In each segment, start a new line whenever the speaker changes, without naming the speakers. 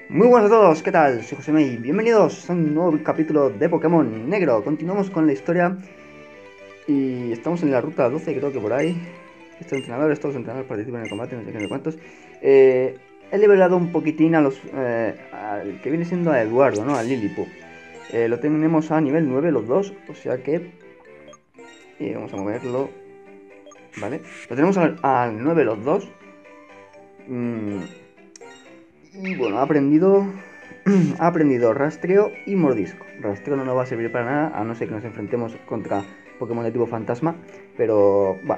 Muy buenas a todos, ¿qué tal? Soy José May. Bienvenidos a un nuevo capítulo de Pokémon Negro. Continuamos con la historia y estamos en la ruta 12, creo que por ahí. Estos entrenadores participan en el combate, no sé qué, no sé cuántos. He liberado un poquitín al que viene siendo a Eduardo, ¿no? A Lillipup. Lo tenemos a nivel 9 los dos, o sea que vamos a moverlo, ¿vale? Lo tenemos al 9 los dos. Mm, y bueno, ha aprendido rastreo y mordisco. Rastreo no nos va a servir para nada, a no ser que nos enfrentemos contra Pokémon de tipo fantasma. Pero, bueno.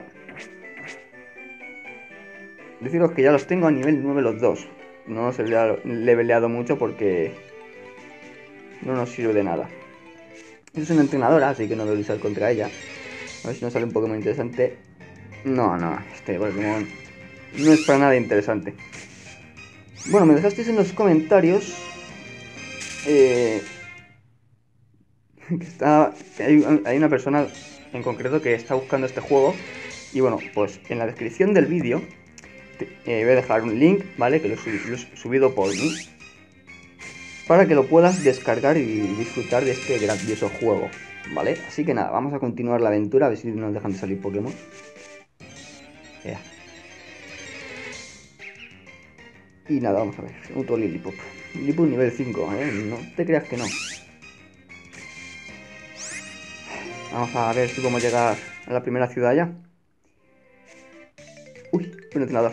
Deciros que ya los tengo a nivel 9 los dos. No los he leveleado mucho porque no nos sirve de nada. Es una entrenadora, así que no voy a luchar contra ella. A ver si nos sale un Pokémon interesante. No, este Pokémon no es para nada interesante. Bueno, me dejasteis en los comentarios eh, hay una persona en concreto que está buscando este juego. Y bueno, pues en la descripción del vídeo voy a dejar un link, ¿vale? Que lo he subido por mí, para que lo puedas descargar y disfrutar de este grandioso juego, ¿vale? Así que nada, vamos a continuar la aventura, a ver si nos dejan de salir Pokémon. Yeah. Y nada, vamos a ver. Otro Lillipup. Lillipup nivel 5, ¿eh? No te creas que no. Vamos a ver si podemos llegar a la primera ciudad ya. Uy, un entrenador.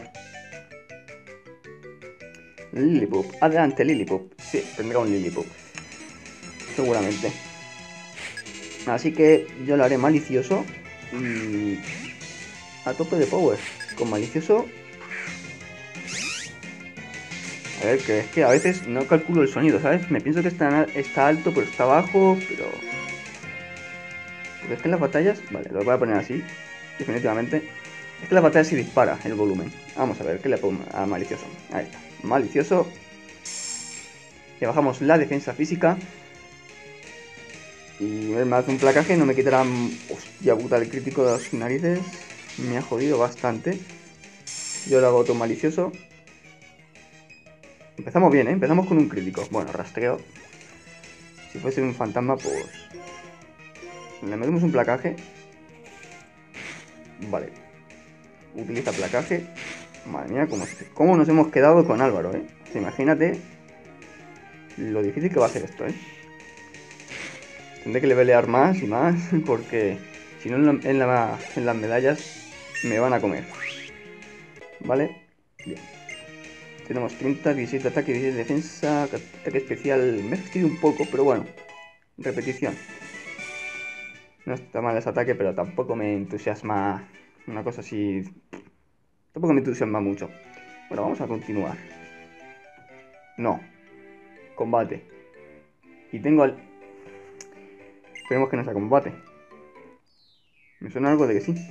Lillipup. Adelante, Lillipup. Sí, tendrá un Lillipup. Seguramente. Así que yo lo haré malicioso y a tope de power. Con malicioso. A ver, que es que a veces no calculo el sonido, ¿sabes? Me pienso que está alto, pero está bajo, pero... Porque es que en las batallas... Vale, lo voy a poner así, definitivamente. Es que en las batallas sí dispara el volumen. Vamos a ver, ¿qué le pongo a malicioso? Ahí está, malicioso. Le bajamos la defensa física. Y me hace un placaje, no me quitará... Hostia puta, el crítico de las narices. Me ha jodido bastante. Yo lo hago otro malicioso. Empezamos bien, ¿eh? Empezamos con un crítico. Bueno, rastreo. Si fuese un fantasma, pues... Le metemos un placaje. Vale. Utiliza placaje. Madre mía, cómo nos hemos quedado con Álvaro, ¿eh? O sea, imagínate lo difícil que va a ser esto, ¿eh? Tendré que levelear más y más, porque si no en las medallas me van a comer. ¿Vale? Bien. Tenemos 30, 17 de ataque, 16 de defensa, ataque especial. Me he fastidiado un poco, pero bueno. Repetición. No está mal ese ataque, pero tampoco me entusiasma una cosa así. Tampoco me entusiasma mucho. Bueno, vamos a continuar. No. Combate. Y tengo al... Esperemos que no sea combate. Me suena algo de que sí.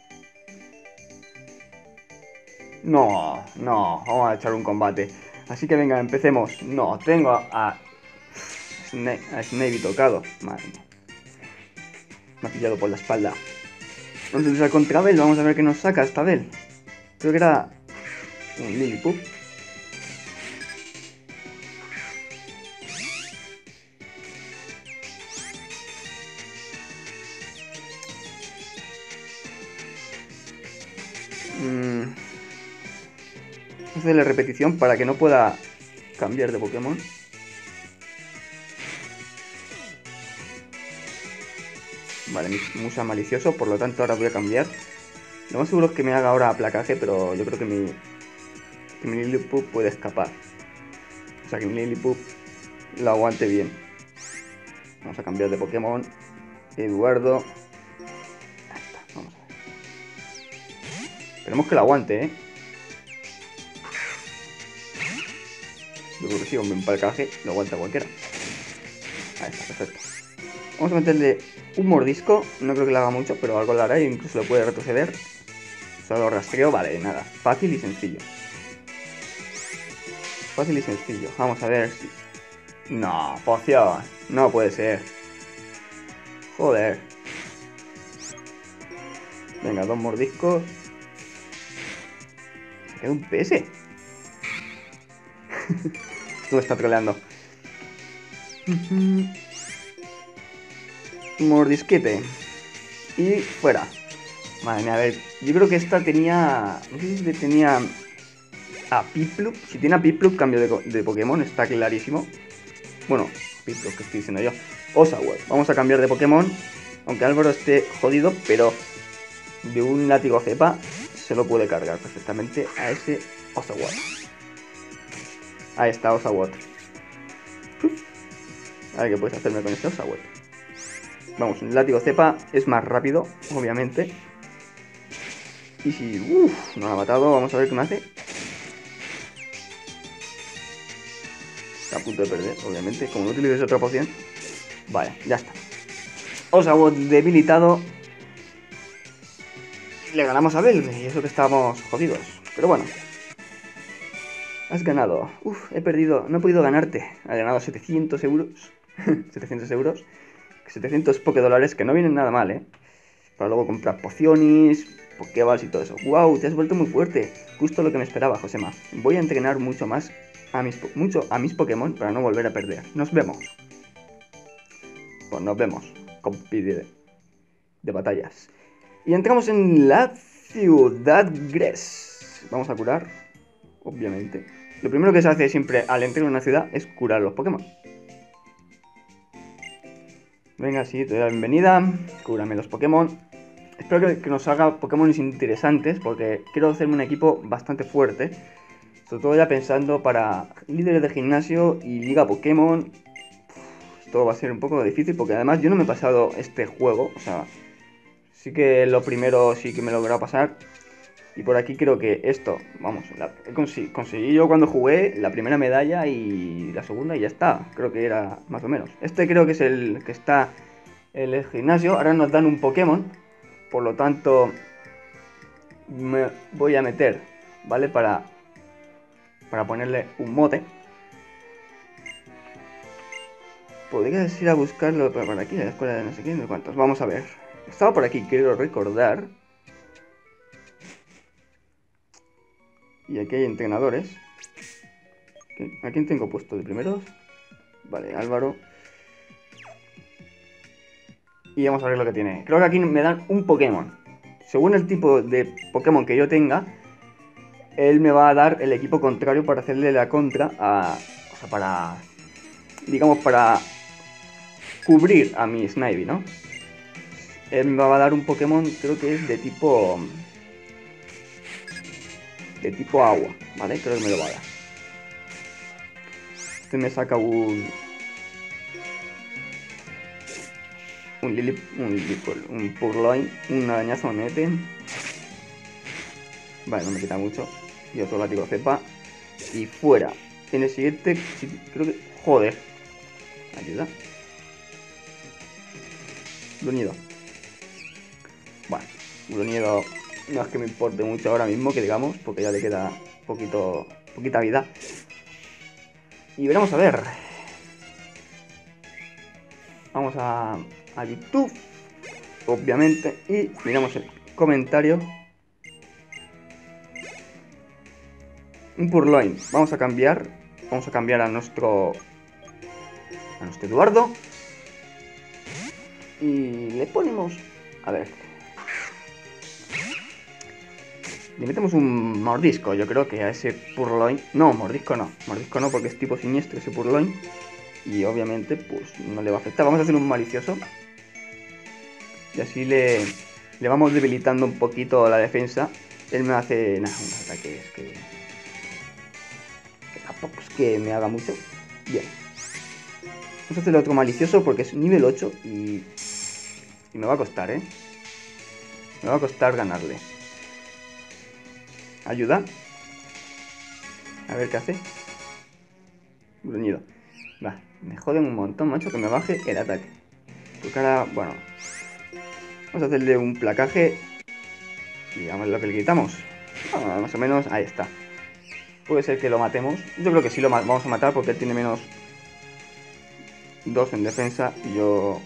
No, vamos a echar un combate. Así que venga, empecemos. No, tengo a Snavy tocado. Madre mía. Me ha pillado por la espalda. Vamos a utilizar contra Bell, vamos a ver qué nos saca esta Bell. Creo que era un Lillipup. Hacerle repetición para que no pueda cambiar de Pokémon. Vale, mi Musa malicioso, por lo tanto ahora voy a cambiar. Lo más seguro es que me haga ahora placaje, pero yo creo que mi Lillipup puede escapar. O sea, que mi Lillipup lo aguante bien. Vamos a cambiar de Pokémon. Eduardo. Ahí está, vamos a ver. Esperemos que lo aguante, ¿eh? Yo creo que sí, un buen placaje lo aguanta cualquiera. Ahí está, perfecto. Vamos a meterle un mordisco. No creo que le haga mucho, pero algo le hará y incluso lo puede retroceder. Solo rastreo, vale, nada. Fácil y sencillo. Fácil y sencillo. Vamos a ver si... No, poción. No puede ser. Joder. Venga, dos mordiscos. Se queda un PS. Tú me estás troleando. Mordisquete. Y fuera. Madre mía, a ver. Yo creo que esta tenía... No sé si tenía... a Piplup. Si tiene a Piplup, cambio de Pokémon. Está clarísimo. Bueno, Piplup, que estoy diciendo yo. Oshawott. Vamos a cambiar de Pokémon. Aunque Álvaro esté jodido, pero... de un látigo cepa se lo puede cargar perfectamente a ese Oshawott. Ahí está Oshawott. A ver qué puedes hacerme con ese Oshawott. Vamos, un látigo cepa es más rápido, obviamente. Y si no lo ha matado, vamos a ver qué me hace. Está a punto de perder, obviamente. Como no utilices otra poción. Vale, ya está. Oshawott debilitado. Le ganamos a Belgrade, y eso que estábamos jodidos. Pero bueno. Has ganado. He perdido. No he podido ganarte. Ha ganado 700 euros. 700 euros. 700 Pokédólares, que no vienen nada mal, ¿eh? Para luego comprar pociones, Pokéballs y todo eso. ¡Wow! Te has vuelto muy fuerte. Justo lo que me esperaba, Josema. Voy a entrenar mucho más a mis Pokémon para no volver a perder. Nos vemos. Pues nos vemos. Compi de batallas. Y entramos en la ciudad Gres. Vamos a curar, obviamente. Lo primero que se hace siempre al entrar en una ciudad es curar los Pokémon. Venga, sí, te doy la bienvenida. Cúrame los Pokémon. Espero que nos haga Pokémon interesantes, porque quiero hacerme un equipo bastante fuerte. Sobre todo ya pensando para líderes de gimnasio y liga Pokémon. Esto va a ser un poco difícil, porque además yo no me he pasado este juego. O sea, sí que lo primero sí que me he logrado pasar. Y por aquí creo que esto, vamos, conseguí yo cuando jugué la primera medalla y la segunda y ya está. Creo que era más o menos. Este creo que es el que está en el gimnasio. Ahora nos dan un Pokémon. Por lo tanto, me voy a meter, ¿vale? Para ponerle un mote. Podrías ir a buscarlo por aquí, la escuela de no sé quién, de cuántos. Vamos a ver. Estaba por aquí, quiero recordar. Y aquí hay entrenadores. ¿A quién tengo puesto de primeros? Vale, Álvaro. Y vamos a ver lo que tiene. Creo que aquí me dan un Pokémon. Según el tipo de Pokémon que yo tenga, él me va a dar el equipo contrario para hacerle la contra a... O sea, para... digamos, para cubrir a mi Snivy, ¿no? Él me va a dar un Pokémon, creo que es de tipo... de tipo agua, ¿vale? Creo que me lo va a dar. Este me saca un Purloin, un arañazo nete. Vale, no me quita mucho. Y otro látigo cepa. Y fuera. En el siguiente, creo que... Joder. Ayuda. Gruñido. Bueno, Gruñido no es que me importe mucho ahora mismo, que digamos, porque ya le queda poquita vida. Y veremos a ver. Vamos a YouTube, obviamente, y miramos el comentario. Un Purloin. Vamos a cambiar a nuestro Eduardo. Y le ponemos... A ver. Le metemos un mordisco, yo creo que a ese Purloin... No, mordisco no. Mordisco no, porque es tipo siniestro ese Purloin. Y obviamente, pues, no le va a afectar. Vamos a hacer un malicioso. Y así le vamos debilitando un poquito la defensa. Él me hace... Nada, unos ataques que tampoco es que me haga mucho. Bien. Vamos a hacer otro malicioso porque es nivel 8 y me va a costar, ¿eh? Me va a costar ganarle. Ayuda. A ver qué hace. Gruñido. Va, me joden un montón, macho, que me baje el ataque. Porque ahora, bueno, vamos a hacerle un placaje y vamos a ver lo que le quitamos. Bueno, más o menos, ahí está. Puede ser que lo matemos. Yo creo que sí lo vamos a matar porque él tiene menos 2 en defensa y yo...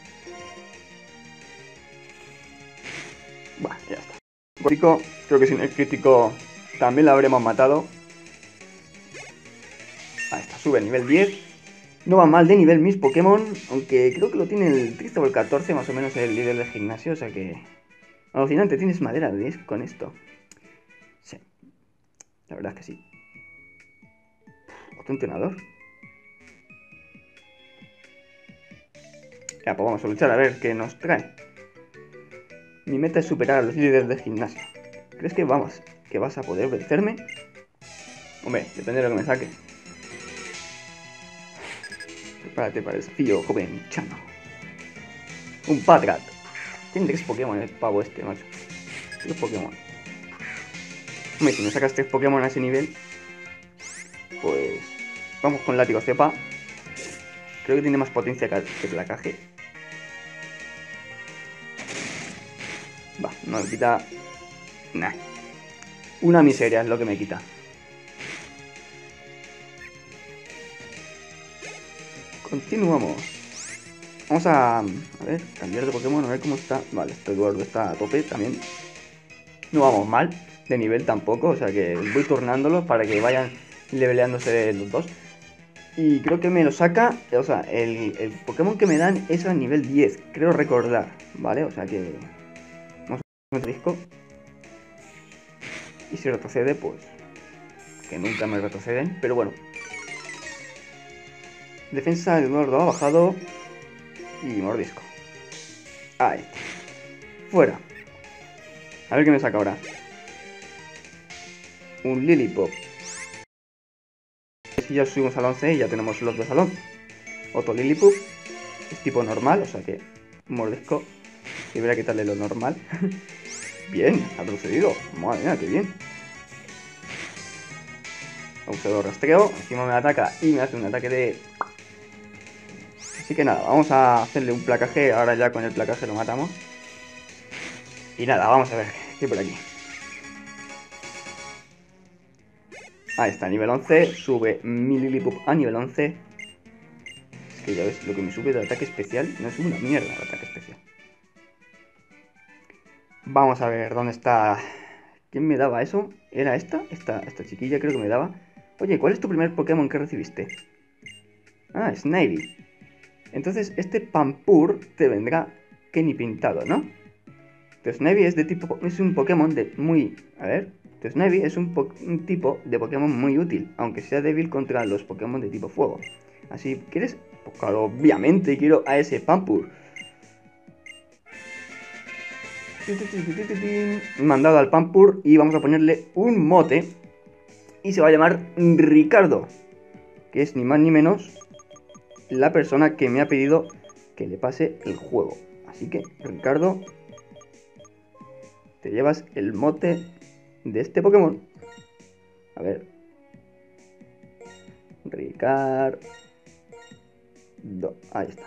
Bueno, ya está. Crítico, creo que sin el crítico también lo habremos matado. Ahí está. sube a nivel 10. No va mal de nivel mis Pokémon, aunque creo que lo tiene el 13 o el 14, más o menos el líder del gimnasio, o sea que... Alucinante, tienes madera de 10 con esto. Sí, la verdad es que sí. Otro entrenador. Ya, pues vamos a luchar a ver qué nos trae. Mi meta es superar a los líderes del gimnasio. ¿Crees que vas a poder vencerme? Hombre, depende de lo que me saque. Prepárate para el desafío, joven chano. Un Patrat. Tiene 3 Pokémon el pavo este, macho. 3 Pokémon. Hombre, si me sacas 3 Pokémon a ese nivel, pues... Vamos con látigo cepa. Creo que tiene más potencia que placaje. Va, no me quita... Nah. Una miseria es lo que me quita. Continuamos. Vamos a ver, cambiar de Pokémon, a ver cómo está. Vale, este Eduardo está a tope también. No vamos mal de nivel tampoco, o sea que voy turnándolos para que vayan leveleándose los dos. Y creo que me lo saca, o sea, el Pokémon que me dan es a nivel 10, creo recordar, ¿vale? O sea que... Vamos a ver el disco. Y si retrocede, pues... Que nunca me retroceden, pero bueno. Defensa de Eduardo ha bajado. Y mordisco. Ahí. Fuera. A ver qué me saca ahora. Un Lilipop. Si ya subimos al 11 y ya tenemos los dos al 11. Otro Lilipop. Es tipo normal, o sea que mordisco. Y voy a quitarle lo normal. Bien, ha procedido. Madre mía, qué bien. Abusador rastreo. Encima me ataca y me hace un ataque de... Así que nada, vamos a hacerle un placaje. Ahora ya con el placaje lo matamos. Y nada, vamos a ver qué hay por aquí. Ahí está, nivel 11. Sube mi Lilipop a nivel 11. Es que ya ves lo que me sube de ataque especial. No es una mierda el ataque especial. Vamos a ver dónde está. ¿Quién me daba eso? ¿Era esta? Esta chiquilla creo que me daba. Oye, ¿cuál es tu primer Pokémon que recibiste? Ah, Snivy. Entonces este Pampur te vendrá que ni pintado, ¿no? Snivy es de tipo... Es un Pokémon de muy... A ver... Snivy es un tipo de Pokémon muy útil, aunque sea débil contra los Pokémon de tipo fuego. Así, ¿quieres? Pues claro, obviamente quiero a ese Pampur. Mandado al Pampur y vamos a ponerle un mote. Y se va a llamar Ricardo, que es ni más ni menos la persona que me ha pedido que le pase el juego. Así que, Ricardo, te llevas el mote de este Pokémon. A ver. Ricardo. Ahí está.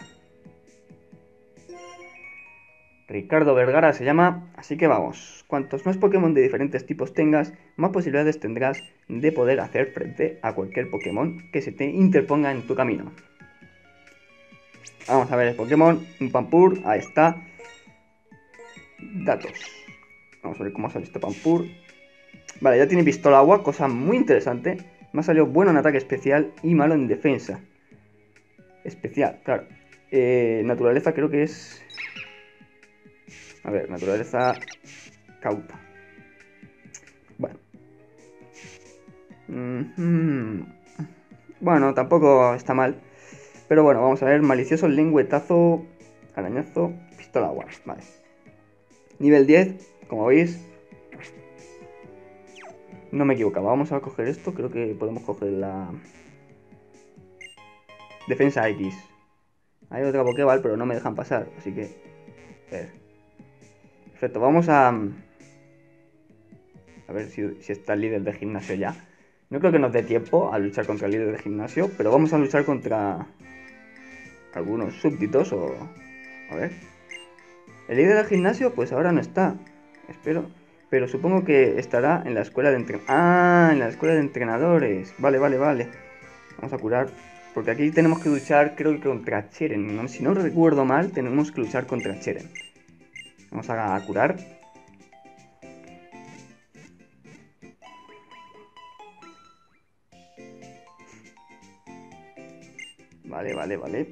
Ricardo Vergara se llama, así que vamos. Cuantos más Pokémon de diferentes tipos tengas, más posibilidades tendrás de poder hacer frente a cualquier Pokémon que se te interponga en tu camino. Vamos a ver el Pokémon, un Pampur, ahí está. Datos. Vamos a ver cómo sale este Pampur. Vale, ya tiene pistola agua, cosa muy interesante. Me ha salido bueno en ataque especial y malo en defensa. Especial, claro. Naturaleza creo que es... A ver, naturaleza cauta. Bueno. Bueno, tampoco está mal. Pero bueno, vamos a ver. Malicioso, lengüetazo, arañazo, pistola agua. Vale. Nivel 10, como veis. No me equivocaba. Vamos a coger esto. Creo que podemos coger la... Defensa X. Hay otra Pokéball, pero no me dejan pasar. Así que... A ver. Perfecto, vamos a... A ver si está el líder de gimnasio ya. No creo que nos dé tiempo a luchar contra el líder de gimnasio, pero vamos a luchar contra algunos súbditos o... A ver. El líder del gimnasio pues ahora no está. Espero. Pero supongo que estará en la escuela de entrenadores. Ah, en la escuela de entrenadores. Vale, vale, vale. Vamos a curar. Porque aquí tenemos que luchar, creo que contra Cheren. ¿No? Si no recuerdo mal, tenemos que luchar contra Cheren. Vamos a curar. Vale, vale, vale.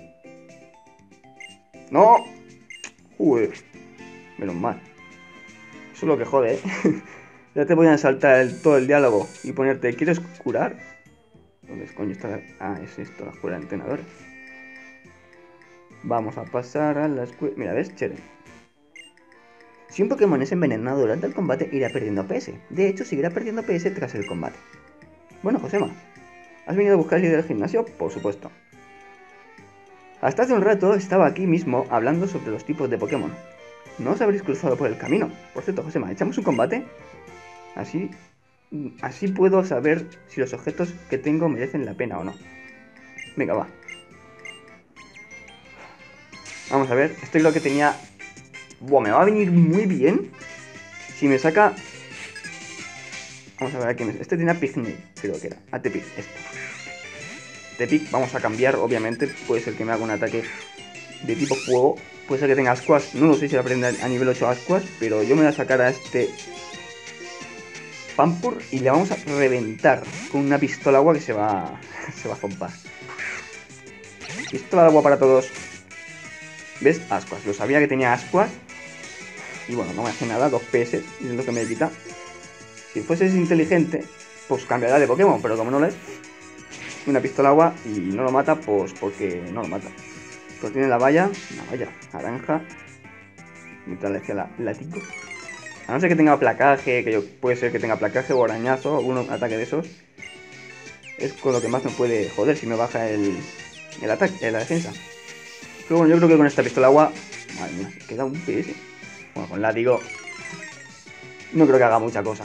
¡No! Joder. Menos mal. Eso es lo que jode, ¿eh? Ya te voy a saltar todo el diálogo y ponerte, ¿quieres curar? ¿Dónde coño está la...? Ah, es esto, la escuela de entrenadores. Vamos a pasar a la escuela... Mira, ¿ves? Chere. Si un Pokémon es envenenado durante el combate, irá perdiendo PS. De hecho, seguirá perdiendo PS tras el combate. Bueno, Josema, ¿has venido a buscar el líder del gimnasio? Por supuesto. Hasta hace un rato estaba aquí mismo hablando sobre los tipos de Pokémon. No os habréis cruzado por el camino. Por cierto, Josema, ¿echamos un combate? Así puedo saber si los objetos que tengo merecen la pena o no. Venga, va. Vamos a ver, este creo que tenía... Buah, me va a venir muy bien si me saca... Vamos a ver aquí. Este tenía Pignail, creo que era. Tepic, esto. Tepic, vamos a cambiar, obviamente. Puede ser que me haga un ataque de tipo fuego. Puede ser que tenga Ascuas. No lo sé si aprende a nivel 8 Ascuas, pero yo me voy a sacar a este Pampur y le vamos a reventar con una pistola agua que se va a zompar. Pistola de agua para todos. ¿Ves? Ascuas. Lo sabía que tenía Ascuas. Y bueno, no me hace nada, 2 PS, es lo que me quita. Si fueses inteligente, pues cambiará de Pokémon, pero como no lo es, una pistola agua y no lo mata, pues porque no lo mata. Pues tiene la valla, una valla naranja, mientras le hacía látigo. A no ser que tenga placaje, puede ser que tenga placaje o arañazo, algún ataque de esos. Es con lo que más me puede joder si me baja el ataque, la defensa. Pero bueno, yo creo que con esta pistola agua, madre mía, se queda un PS. Bueno, con látigo no creo que haga mucha cosa.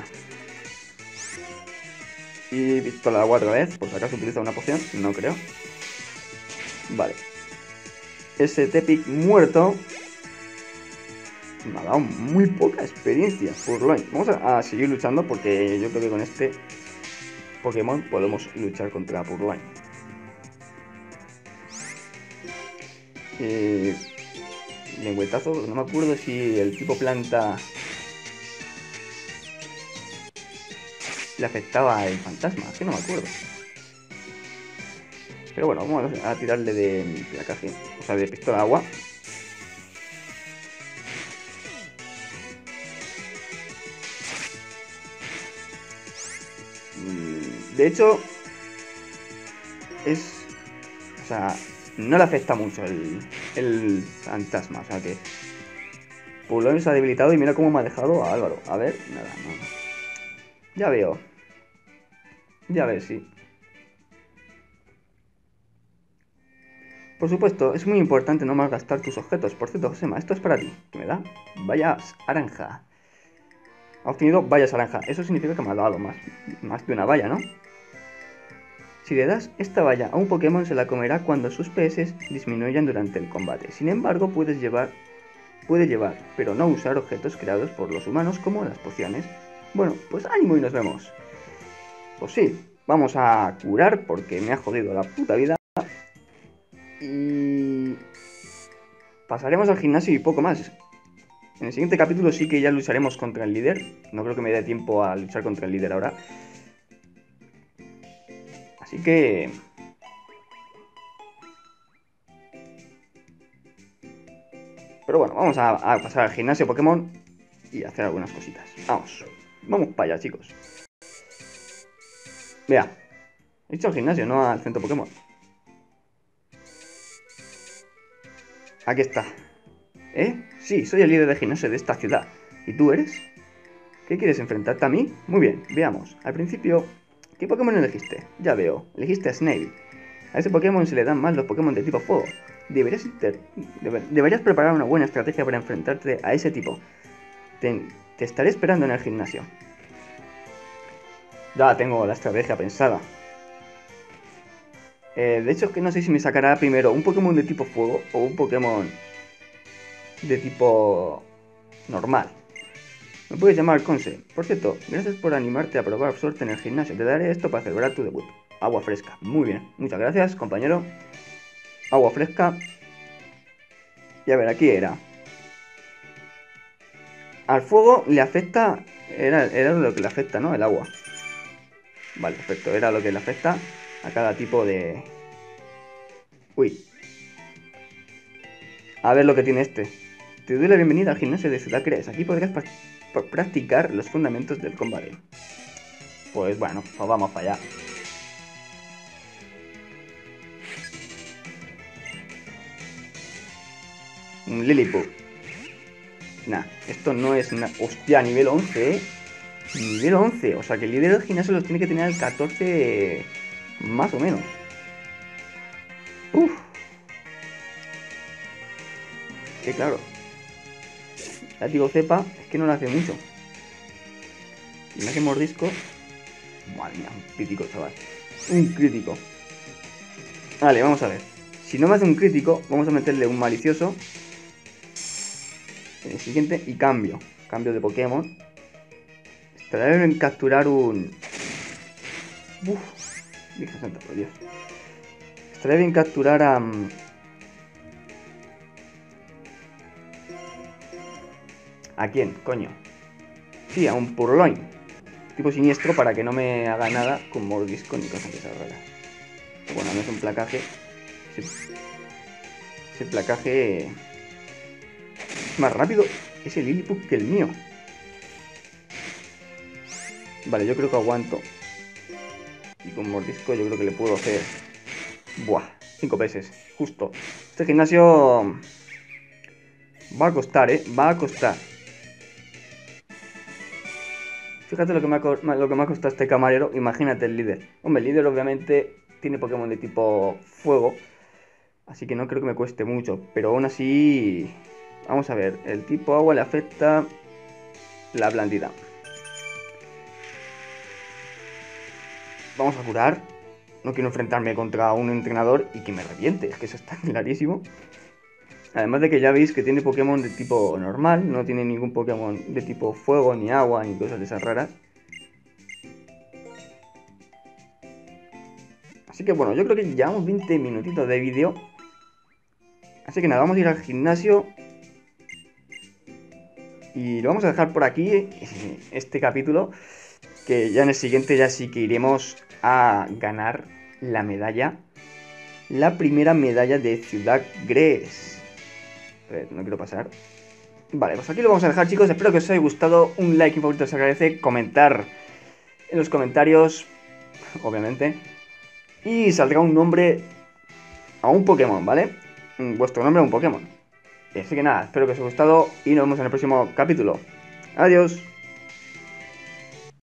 Y pistola de agua otra vez, por si acaso utiliza una poción, no creo. Vale. Ese Tepic muerto me ha dado muy poca experiencia. Purloin. Vamos a seguir luchando porque yo creo que con este Pokémon podemos luchar contra Purloin. Lengüetazo, no me acuerdo si el tipo planta le afectaba el fantasma, que no me acuerdo. Pero bueno, vamos a tirarle de placaje, o sea, de pistola de agua. De hecho, o sea, no le afecta mucho el fantasma, o sea que Pulón se ha debilitado y mira cómo me ha dejado a Álvaro. A ver, nada, no. Ya veo. Ya ves, sí. Por supuesto, es muy importante no malgastar tus objetos. Por cierto, Josema, esto es para ti. ¿Qué me da? Vallas naranja. Ha obtenido vallas naranja. Eso significa que me ha dado más de una valla, ¿no? Si le das esta valla a un Pokémon, se la comerá cuando sus PS disminuyan durante el combate. Sin embargo, puede llevar, pero no usar objetos creados por los humanos como las pociones. Bueno, pues ánimo y nos vemos. Pues sí, vamos a curar porque me ha jodido la puta vida. Y pasaremos al gimnasio y poco más. En el siguiente capítulo sí que ya lucharemos contra el líder. No creo que me dé tiempo a luchar contra el líder ahora. Así que... Pero bueno, vamos a pasar al gimnasio Pokémon y hacer algunas cositas. Vamos para allá, chicos. Vea, he hecho al gimnasio, no al centro Pokémon. Aquí está. ¿Eh? Sí, soy el líder de gimnasio de esta ciudad. ¿Y tú eres? ¿Qué quieres, enfrentarte a mí? Muy bien, veamos. Al principio, ¿qué Pokémon elegiste? Ya veo, elegiste a Snail. A ese Pokémon se le dan más los Pokémon de tipo fuego. Deberías preparar una buena estrategia para enfrentarte a ese tipo. Te estaré esperando en el gimnasio. Ya tengo la estrategia pensada. De hecho, es que no sé si me sacará primero un Pokémon de tipo fuego o un Pokémon de tipo normal. Me puedes llamar Conce. Por cierto, gracias por animarte a probar suerte en el gimnasio. Te daré esto para celebrar tu debut. Agua fresca. Muy bien. Muchas gracias, compañero. Agua fresca. Y a ver, aquí era. Al fuego le afecta... Era lo que le afecta, ¿no? El agua. Vale, perfecto. Era lo que le afecta a cada tipo de Uy. A ver lo que tiene este. Te doy la bienvenida al gimnasio de Ciudad Gres. Aquí podrás practicar los fundamentos del combate. Pues bueno, pues vamos para allá. Un Lilliput. Nah, esto no es una... Hostia, nivel 11, ¿eh? Nivel 11. O sea que el líder del gimnasio los tiene que tener al 14... Más o menos. Uf. Que claro. Látigo cepa es que no le hace mucho. Y me hace mordisco. Madre mía, un crítico, chaval. Un crítico. Vale, vamos a ver. Si no me hace un crítico, vamos a meterle un malicioso. En el siguiente y cambio. Cambio de Pokémon. Estaría bien capturar un... Uf. Virgen santa, por Dios. Estaría bien capturar a... ¿A quién, coño? Sí, a un Purloin. Tipo siniestro para que no me haga nada con mordisco ni cosas de esas raras. Bueno, no es un placaje. Ese placaje es más rápido ese Lilliput que el mío. Vale, yo creo que aguanto. Y con mordisco yo creo que le puedo hacer... Buah, 5 veces, justo. Este gimnasio va a costar, va a costar. Fíjate lo que me ha costado este camarero. Imagínate el líder. Hombre, el líder obviamente tiene Pokémon de tipo fuego, así que no creo que me cueste mucho. Pero aún así... Vamos a ver, el tipo agua le afecta la blandita. Vamos a curar. No quiero enfrentarme contra un entrenador y que me reviente, es que eso está clarísimo. Además de que ya veis que tiene Pokémon de tipo normal, no tiene ningún Pokémon de tipo fuego, ni agua, ni cosas de esas raras. Así que bueno, yo creo que llevamos 20 minutitos de vídeo. Así que nada, vamos a ir al gimnasio. Y lo vamos a dejar por aquí, este capítulo. Que ya en el siguiente ya sí que iremos a ganar la medalla. La primera medalla de Ciudad Gres. A ver, no quiero pasar. Vale, pues aquí lo vamos a dejar, chicos. Espero que os haya gustado. Un like y un favorito se agradece. Comentar en los comentarios, obviamente. Y saldrá un nombre a un Pokémon, ¿vale? Vuestro nombre a un Pokémon. Así que nada, espero que os haya gustado y nos vemos en el próximo capítulo. Adiós.